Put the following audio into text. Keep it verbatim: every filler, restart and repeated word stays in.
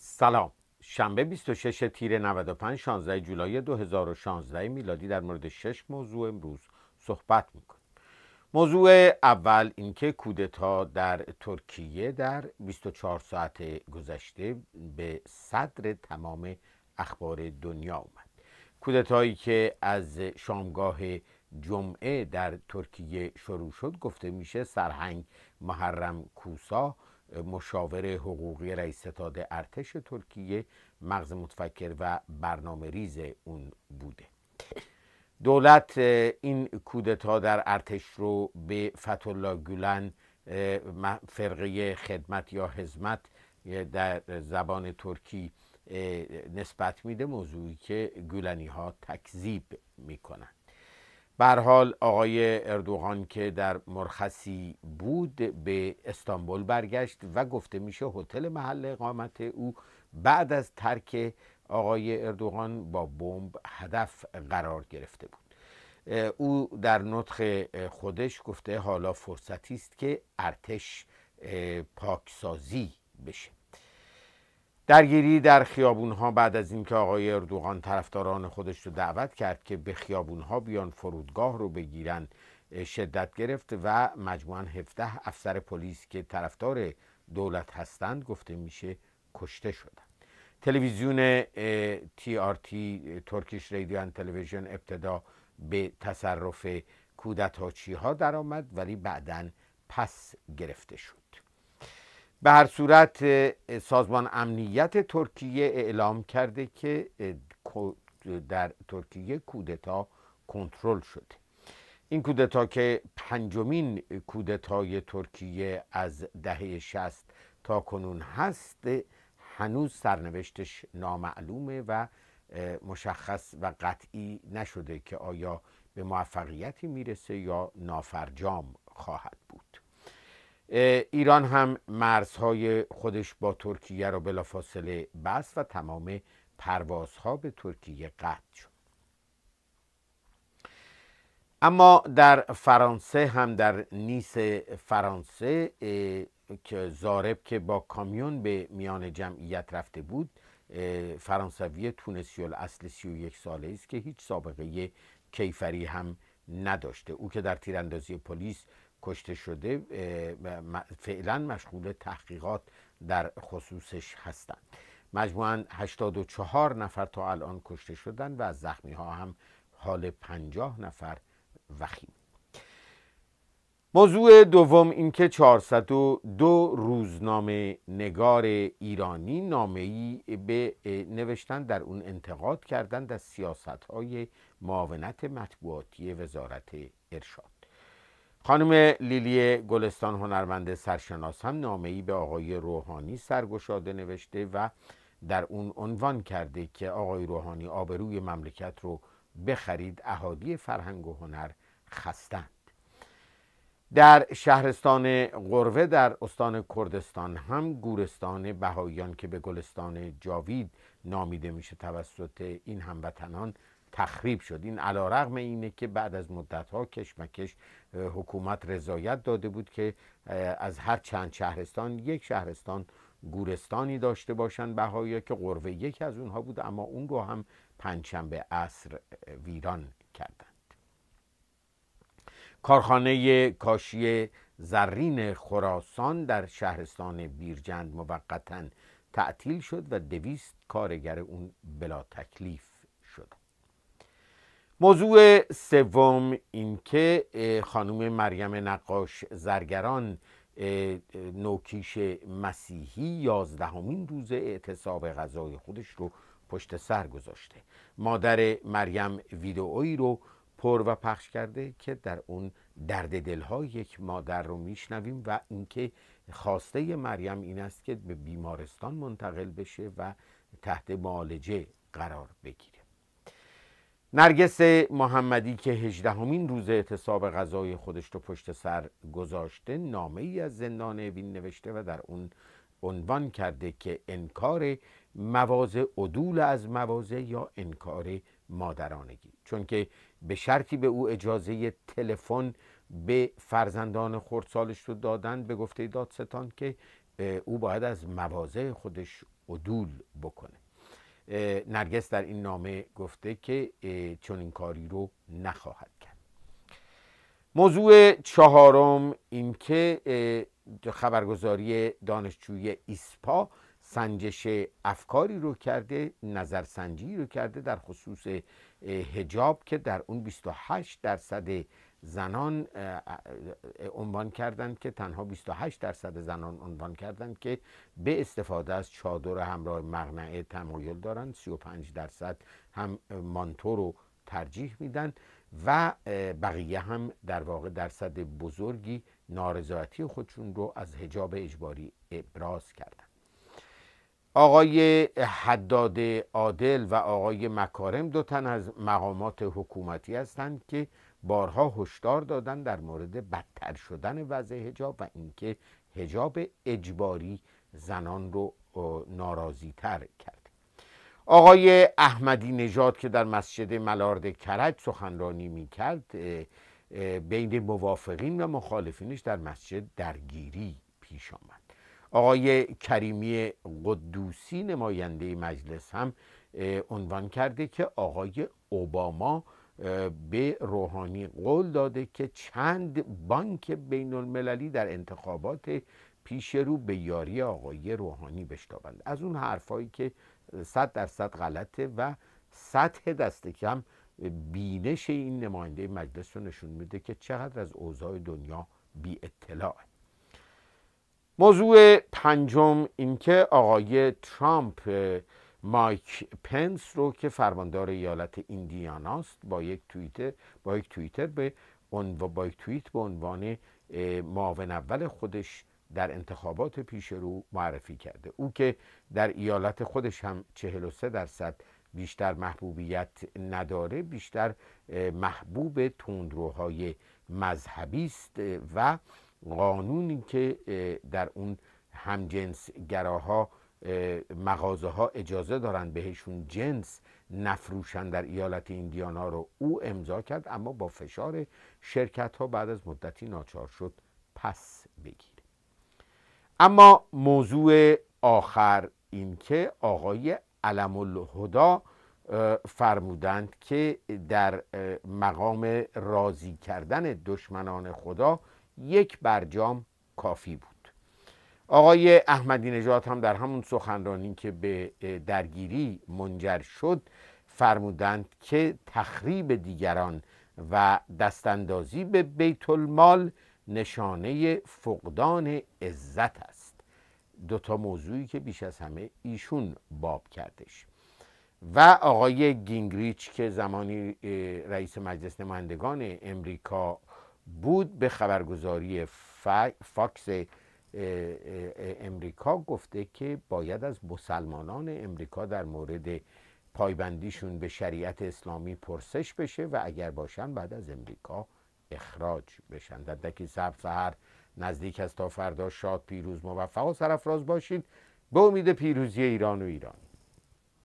سلام. شنبه بیست و شش تیر نود و پنج شانزده جولای دو هزار و شانزده میلادی در مورد شش موضوع امروز صحبت میکنیم. موضوع اول اینکه کودتا در ترکیه در بیست و چهار ساعت گذشته به صدر تمام اخبار دنیا اومد. کودتایی که از شامگاه جمعه در ترکیه شروع شد گفته میشه سرهنگ محرم کوسا، مشاور حقوقی رئیس ستاد ارتش ترکیه، مغز متفکر و برنامه ریز اون بوده. دولت این کودتا در ارتش رو به فتح‌الله گولن، فرقه خدمت یا حزمت در زبان ترکی، نسبت میده، موضوعی که گولنی ها تکذیب میکنن. به هر حال آقای اردوغان که در مرخصی بود به استانبول برگشت و گفته میشه هتل محل اقامت او بعد از ترک آقای اردوغان با بمب هدف قرار گرفته بود. او در نطق خودش گفته حالا فرصتی است که ارتش پاکسازی بشه. درگیری در خیابونها بعد از اینکه آقای اردوغان طرفداران خودش رو دعوت کرد که به خیابونها بیان فرودگاه رو بگیرن شدت گرفت و مجموعاً هفده افسر پلیس که طرفدار دولت هستند گفته میشه کشته شدند. تلویزیون تی آر تی ترکیش رادیو اند تلویزیون ابتدا به تصرف کودتاچی ها در آمد ولی بعداً پس گرفته شد. به هر صورت سازمان امنیت ترکیه اعلام کرده که در ترکیه کودتا کنترل شده. این کودتا که پنجمین کودتای ترکیه از دهه شصت تا کنون هست هنوز سرنوشتش نامعلومه و مشخص و قطعی نشده که آیا به موفقیتی میرسه یا نافرجام خواهد بود. ایران هم مرزهای خودش با ترکیه را بلافاصله بست و تمام پروازها به ترکیه قطع شد. اما در فرانسه هم، در نیس فرانسه که زارب که با کامیون به میان جمعیت رفته بود، فرانسوی تونسی الاصل سی و یک ساله است که هیچ سابقه کیفری هم نداشته. او که در تیراندازی پلیس کشته شده فعلا مشغول تحقیقات در خصوصش هستند. مجموعاً هشتاد و چهار نفر تا الان کشته شدند و از زخمی ها هم حال پنجاه نفر وخیم. موضوع دوم این که چهارصد و دو روزنامه نگار ایرانی نامه‌ای به نوشتن، در اون انتقاد کردند از سیاست‌های معاونت مطبوعاتی وزارت ارشاد. خانم لیلی گلستان هنرمند سرشناس هم نامه‌ای به آقای روحانی سرگشاده نوشته و در اون عنوان کرده که آقای روحانی آبروی مملکت رو بخرید، اهالی فرهنگ و هنر خستند. در شهرستان قروه در استان کردستان هم گورستان بهاییان که به گلستان جاوید نامیده میشه توسط این هموطنان تخریب شد. این علیرغم اینه که بعد از مدت‌ها کشمکش حکومت رضایت داده بود که از هر چند شهرستان یک شهرستان گورستانی داشته باشند بهایی، که قروه یکی از اونها بود، اما اون رو هم پنجشنبه عصر ویران کردند. کارخانه کاشی زرین خراسان در شهرستان بیرجند موقتاً تعطیل شد و دویست کارگر اون بلا تکلیف شد. موضوع سوم این که خانم مریم نقاش زرگران نوکیش مسیحی یازدهمین روز اعتصاب غذای خودش رو پشت سر گذاشته. مادر مریم ویدئویی رو پر و پخش کرده که در اون درد دلهای یک مادر رو میشنویم و اینکه خواسته مریم این است که به بیمارستان منتقل بشه و تحت معالجه قرار بگیره. نرگس محمدی که هجدهمین روز اعتصاب غذای خودش رو پشت سر گذاشته نامه ای از زندان اوین نوشته و در اون عنوان کرده که انکار مواضع عدول از مواضع یا انکار مادرانگی، چون که به شرطی به او اجازه تلفن به فرزندان خردسالش رو دادن، به گفته دادستان که او باید از مواضع خودش عدول بکنه. نرگس در این نامه گفته که چون این کاری رو نخواهد کرد. موضوع چهارم این که خبرگزاری دانشجوی ایسپا سنجش افکاری رو کرده، نظرسنجی رو کرده در خصوص حجاب که در اون بیست و هشت درصد زنان عنوان کردند که تنها بیست و هشت درصد زنان عنوان کردند که به استفاده از چادر همراه مقنعه تمایل دارند، سی و پنج درصد هم مانتو رو ترجیح میدن و بقیه هم در واقع درصد بزرگی نارضایتی خودشون رو از حجاب اجباری ابراز کردن. آقای حداد عادل و آقای مکارم دو تن از مقامات حکومتی هستند که بارها هشدار دادن در مورد بدتر شدن وضع حجاب و اینکه حجاب اجباری زنان رو ناراضی تر کرد. آقای احمدی نژاد که در مسجد ملارد کرج سخنرانی میکرد، بین موافقین و مخالفینش در مسجد درگیری پیش آمد. آقای کریمی قدوسی نماینده مجلس هم عنوان کرده که آقای اوباما به روحانی قول داده که چند بانک بین المللی در انتخابات پیش رو به یاری آقای روحانی بشتابند. از اون حرفایی که صد درصد غلطه و سطح دست کم بینش این نماینده مجلس رو نشون میده که چقدر از اوضاع دنیا بی اطلاعه. موضوع پنجم این که آقای ترامپ مایک پنس رو که فرماندار ایالت ایندیاناست با یک توییتر با یک توییتر به عنوان با یک توییت به عنوان معاون اول خودش در انتخابات پیش رو معرفی کرده. او که در ایالت خودش هم چهل و سه درصد بیشتر محبوبیت نداره، بیشتر محبوب تندروهای مذهبی است و قانونی که در اون همجنس گراها مغازه ها اجازه دارن بهشون جنس نفروشن در ایالت ایندیانا رو او امضا کرد، اما با فشار شرکت ها بعد از مدتی ناچار شد پس بگیره. اما موضوع آخر این که آقای علم الهدا فرمودند که در مقام راضی کردن دشمنان خدا یک برجام کافی بود. آقای احمدی نژاد هم در همون سخنرانی که به درگیری منجر شد فرمودند که تخریب دیگران و دستاندازی به بیت المال نشانه فقدان عزت است. دو تا موضوعی که بیش از همه ایشون باب کردش. و آقای گینگریچ که زمانی رئیس مجلس نمایندگان امریکا بود به خبرگزاری فاکس امریکا گفته که باید از مسلمانان امریکا در مورد پایبندیشون به شریعت اسلامی پرسش بشه و اگر باشن بعد از امریکا اخراج بشن. در دکی صبح سحر نزدیک است تا فردا. شاد، پیروز، موفق و سرفراز باشید به امید پیروزی ایران و ایرانی.